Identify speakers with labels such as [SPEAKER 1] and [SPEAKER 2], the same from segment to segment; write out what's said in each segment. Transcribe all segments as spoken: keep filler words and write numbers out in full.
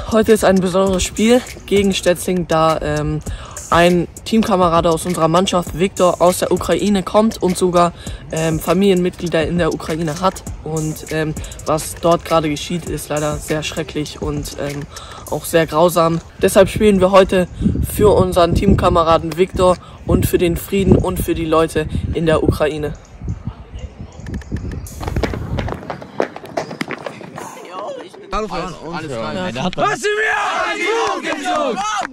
[SPEAKER 1] Heute ist ein besonderes Spiel gegen Stätzling, da ähm, ein Teamkamerad aus unserer Mannschaft, Viktor, aus der Ukraine kommt und sogar ähm, Familienmitglieder in der Ukraine hat. Und ähm, was dort gerade geschieht, ist leider sehr schrecklich und ähm, auch sehr grausam. Deshalb spielen wir heute für unseren Teamkameraden Viktor und für den Frieden und für die Leute in der Ukraine.
[SPEAKER 2] Alles, alles, alles rein.
[SPEAKER 3] Ja.
[SPEAKER 2] Der hat
[SPEAKER 3] was sind wir?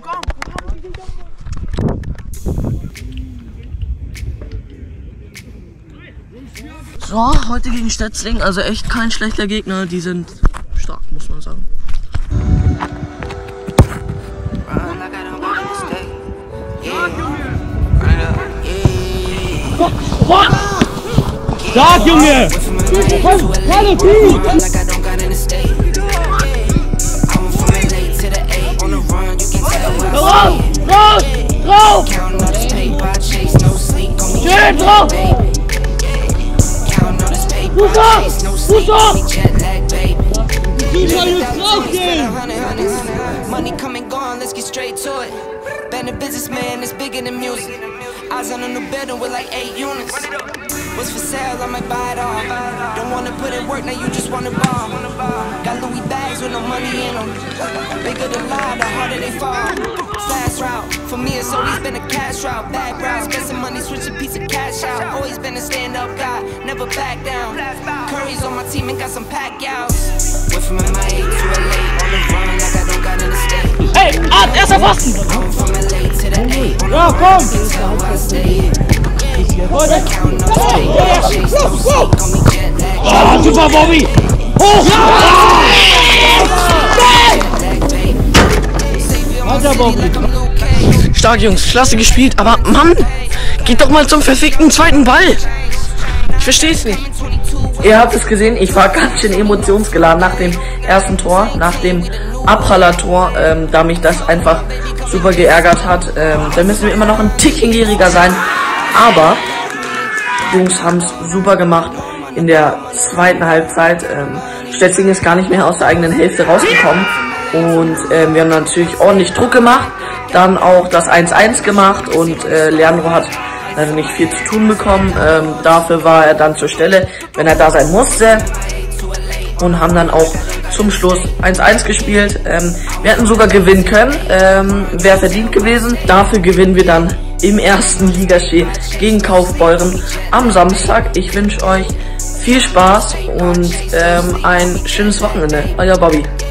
[SPEAKER 1] So, heute gegen Stätzling, also echt kein schlechter Gegner, die sind stark, muss man sagen.
[SPEAKER 3] Stark, Junge! Hallo, Team! Raus! Raus! Raus! Schön drauf! Fuß auf! Fuß auf! Wie soll es draufgehen?
[SPEAKER 4] Money come and gone, let's get straight to it. Been a businessman, it's bigger than music. Eyes on a new building with like eight units. What's for sale, I might buy it all. Don't wanna put in work, now you just wanna ball. Got Louis bags with no money in them. Bigger the lie, the harder they fall. Fast route, for me it's always been a cash route. Bad route, spend some money, switch a piece of cash out. Always been a stand-up guy, never back down. Curry's on my team and got some pack outs. Went from M I A to L A, on the run like I don't got in the state.
[SPEAKER 3] Hey, Art, erster Pfosten! Ja, komm! Oh, super, Bobby! Hoch! Weiter, Bobby!
[SPEAKER 1] Stark, Jungs, klasse gespielt, aber Mann, geht doch mal zum verfickten zweiten Ball! Ich versteh's nicht. Ihr habt es gesehen, ich war ganz schön emotionsgeladen nach dem ersten Tor, nach dem Abprallertor, ähm, da mich das einfach super geärgert hat. Ähm, da müssen wir immer noch ein Tickchen gieriger sein, aber die Jungs haben es super gemacht in der zweiten Halbzeit. Ähm, Stätzling ist gar nicht mehr aus der eigenen Hälfte rausgekommen und ähm, wir haben natürlich ordentlich Druck gemacht, dann auch das eins eins gemacht und äh, Leandro hat leider nicht viel zu tun bekommen. Ähm, dafür war er dann zur Stelle, wenn er da sein musste, und haben dann auch zum Schluss eins eins gespielt. Ähm, wir hätten sogar gewinnen können, ähm, wäre verdient gewesen. Dafür gewinnen wir dann im ersten Ligaspiel gegen Kaufbeuren am Samstag. Ich wünsche euch viel Spaß und ähm, ein schönes Wochenende. Euer Bobby.